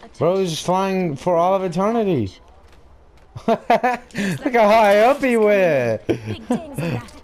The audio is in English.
Bro, he's just flying for all of eternity. Look how high up he went. Big things in that